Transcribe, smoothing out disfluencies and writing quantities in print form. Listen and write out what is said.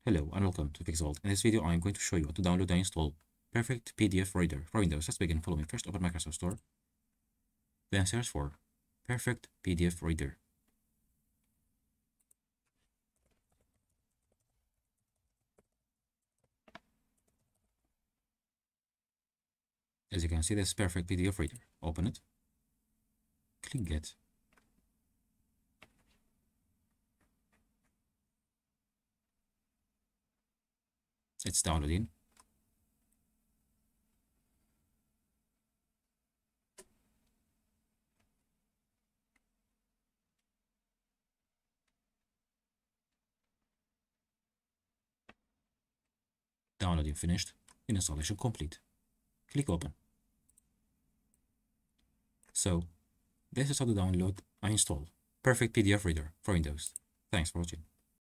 Hello and welcome to Pixel. In this video, I'm going to show you how to download and install Perfect PDF Reader for Windows. Let's begin. Follow me. First, open Microsoft Store. Then search for Perfect PDF Reader. As you can see, this is Perfect PDF Reader. Open it. Click Get. It's downloading. Downloading finished. Installation complete. Click Open. So, this is how to download and install Perfect PDF Reader for Windows. Thanks for watching.